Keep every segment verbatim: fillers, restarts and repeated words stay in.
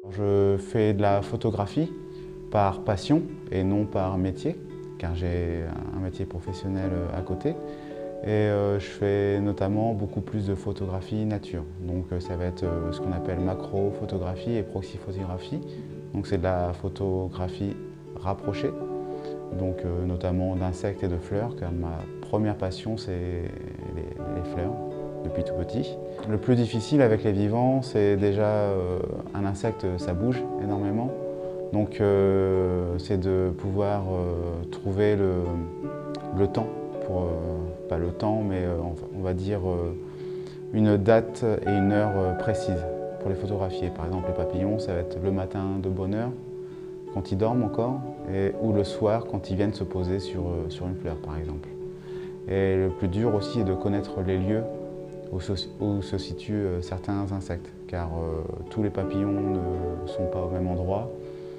Je fais de la photographie par passion et non par métier, car j'ai un métier professionnel à côté. Et euh, je fais notamment beaucoup plus de photographie nature. Donc ça va être euh, ce qu'on appelle macro-photographie et proxy-photographie. Donc c'est de la photographie rapprochée, donc euh, notamment d'insectes et de fleurs, car ma première passion c'est les, les fleurs depuis tout petit. Le plus difficile avec les vivants, c'est déjà euh, un insecte, ça bouge énormément. Donc euh, c'est de pouvoir euh, trouver le, le temps, pour, euh, pas le temps, mais euh, on va dire euh, une date et une heure euh, précise pour les photographier. Par exemple, les papillons, ça va être le matin de bonne heure, quand ils dorment encore, et, ou le soir quand ils viennent se poser sur, euh, sur une fleur, par exemple. Et le plus dur aussi est de connaître les lieux où se, où se situent euh, certains insectes, car euh, tous les papillons ne sont pas au même endroit.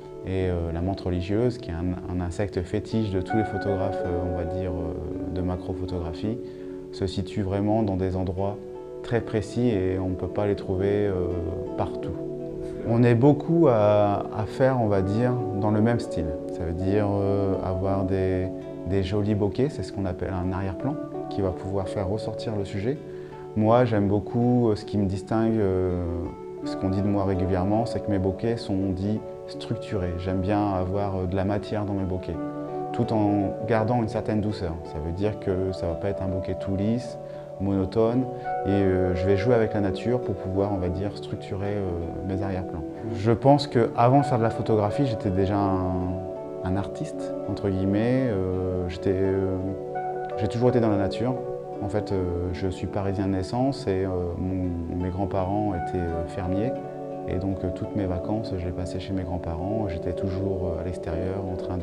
Et euh, la menthe religieuse, qui est un, un insecte fétiche de tous les photographes, euh, on va dire, euh, de macrophotographie, se situe vraiment dans des endroits très précis et on ne peut pas les trouver euh, partout. On est beaucoup à, à faire, on va dire, dans le même style. Ça veut dire euh, avoir des, des jolis bokehs, c'est ce qu'on appelle un arrière-plan, qui va pouvoir faire ressortir le sujet. Moi, j'aime beaucoup, ce qui me distingue, euh, ce qu'on dit de moi régulièrement, c'est que mes bokehs sont dits structurés. J'aime bien avoir de la matière dans mes bokehs, tout en gardant une certaine douceur. Ça veut dire que ça ne va pas être un bokeh tout lisse, monotone, et euh, je vais jouer avec la nature pour pouvoir, on va dire, structurer euh, mes arrière-plans. Je pense qu'avant de faire de la photographie, j'étais déjà un, un artiste, entre guillemets. Euh, j'étais, euh, j'ai toujours été dans la nature. En fait, euh, je suis parisien de naissance et euh, mon, mes grands-parents étaient euh, fermiers. Et donc euh, toutes mes vacances, je les passais chez mes grands-parents. J'étais toujours euh, à l'extérieur en train de,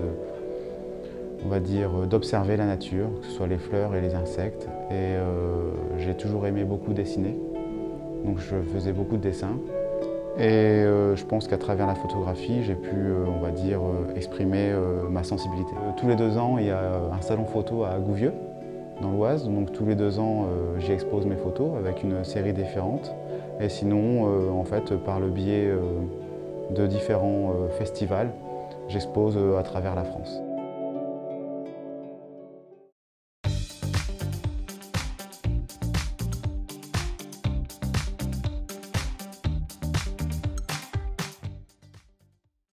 on va dire, d'observer la nature, que ce soit les fleurs et les insectes. Et euh, j'ai toujours aimé beaucoup dessiner. Donc je faisais beaucoup de dessins. Et euh, je pense qu'à travers la photographie, j'ai pu, euh, on va dire, euh, exprimer euh, ma sensibilité. Euh, tous les deux ans, il y a un salon photo à Gouvieux, dans l'Oise. Donc tous les deux ans, euh, j'y expose mes photos avec une série différente. Et sinon, euh, en fait, par le biais euh, de différents euh, festivals, j'expose euh, à travers la France.